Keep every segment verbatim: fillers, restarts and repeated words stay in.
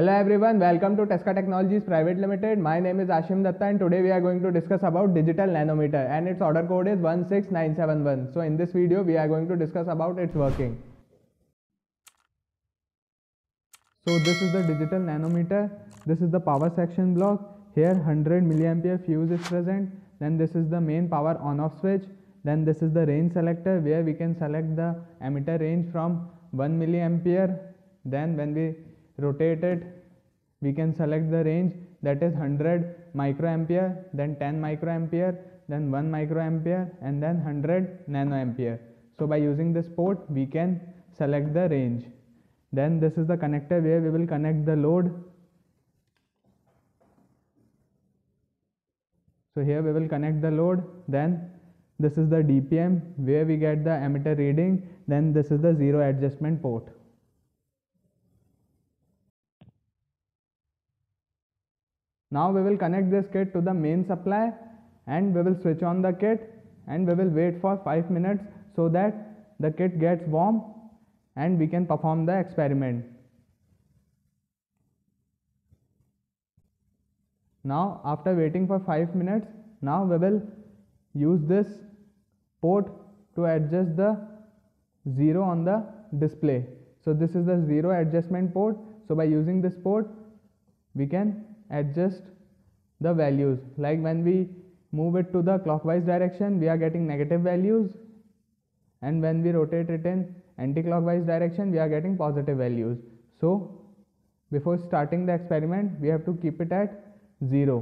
Hello everyone, welcome to Tesca Technologies Private Limited. My name is Ashim Datta and today we are going to discuss about digital nanometer and its order code is one six nine seven one. So in this video we are going to discuss about its working. So this is the digital nanometer. This is the power section block. Here one hundred milliampere fuse is present. Then this is the main power on off switch. Then this is the range selector where we can select the emitter range from one milliampere. Then when we rotate it, we can select the range that is one hundred microampere, then ten microampere, then one microampere, and then one hundred nanoampere. So by using this port we can select the range. Then this is the connector where we will connect the load. So here we will connect the load. Then this is the D P M where we get the emitter reading. Then this is the zero adjustment port. Now we will connect this kit to the main supply and we will switch on the kit and we will wait for five minutes so that the kit gets warm and we can perform the experiment. Now after waiting for five minutes, now we will use this port to adjust the zero on the display. So this is the zero adjustment port. So by using this port we can adjust the values, like when we move it to the clockwise direction we are getting negative values, and when we rotate it in anti-clockwise direction we are getting positive values. So before starting the experiment we have to keep it at zero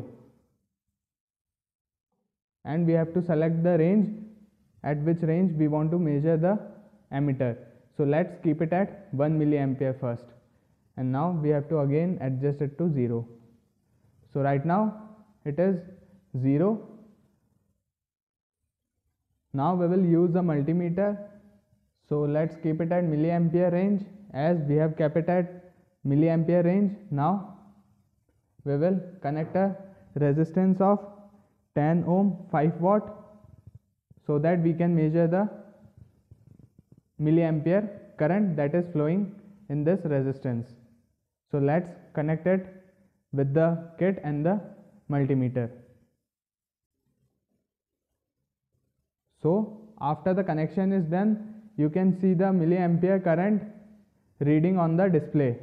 and we have to select the range at which range we want to measure the emitter. So let's keep it at one milliampere first, and now we have to again adjust it to zero. So right now it is zero. Now we will use the multimeter. So let's keep it at milliampere range. As we have kept it at milliampere range, now we will connect a resistance of ten ohm five watt so that we can measure the milliampere current that is flowing in this resistance. So let's connect it with the kit and the multimeter. So after the connection is done, you can see the milliampere current reading on the display.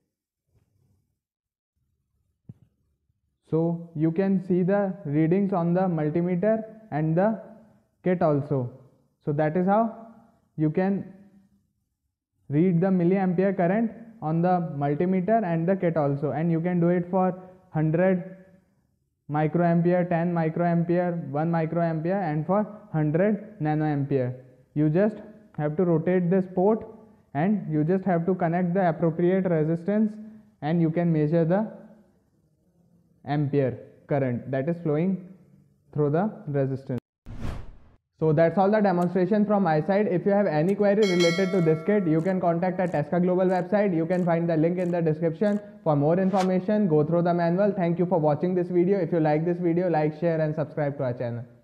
So you can see the readings on the multimeter and the kit also. So that is how you can read the milliampere current on the multimeter and the kit also, and you can do it for one hundred microampere, ten microampere, one microampere, and for one hundred nanoampere. You just have to rotate this port and you just have to connect the appropriate resistance and you can measure the ampere current that is flowing through the resistance. So that's all the demonstration from my side. If you have any query related to this kit, you can contact our Tesca Global website. You can find the link in the description. For more information, go through the manual. Thank you for watching this video. If you like this video, like, share and subscribe to our channel.